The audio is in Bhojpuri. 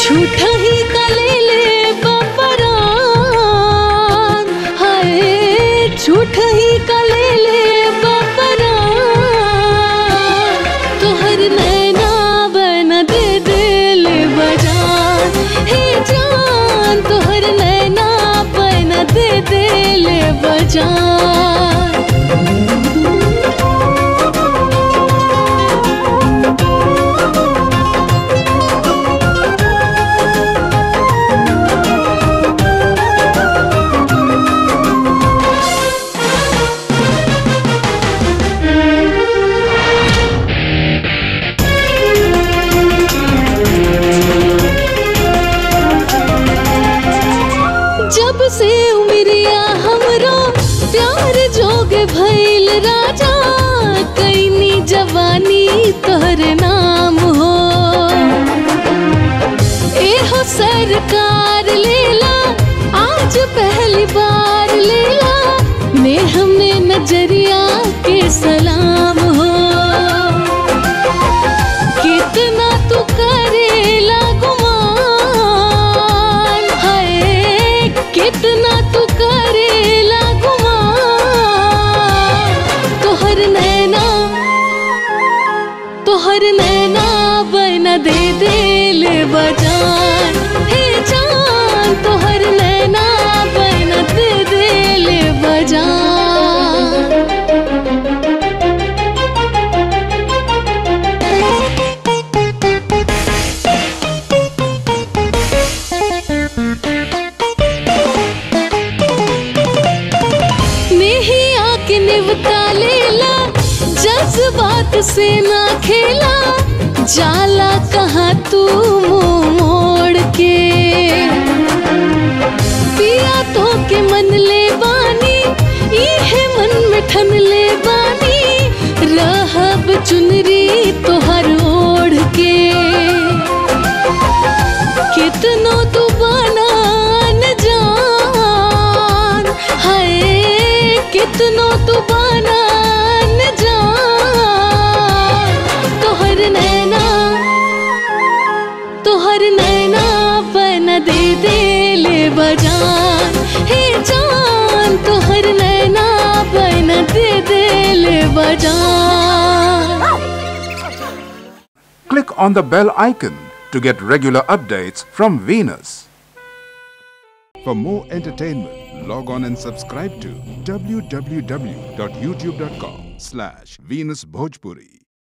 झूठा ही कलेले बपरान, हाय झूठा ही कलेले बपरान, तोहर नैना बना दे दिल बजान, हे जान तोहर नैना बना दे दिल बजान। जब से उमरिया हमरो प्यार जोग भइल राजा, कैनी जवानी तोहर नाम हो। एहो सरकार लेला आज पहली बार लेला, नेह में नजरिया के सलाम हो। कितना तू करेला गुमान, हाय कितना तू करेला गुमान, तोहर नैना बना दे दिल बजान, हे जान तोहर नैना बना दे दिल बजान। निवता लेला जज्बात से ना खेला, जाला कहाँ तू मुँह मोड़ के। पिया तो के मन ले बानी, इहे मन में ठन ले बानी, रहब चुनरी तोहर ओढ़ के। कितनो तू बना न जान, हाय कितनो तू बना न जान, तोहर नैना बना दे दिल बजान, हे जान तोहर नैना बना दे दिल बजान। Click on the bell icon to get regular updates from Venus. For more entertainment, log on and subscribe to www.youtube.com/VenusBhojpuri.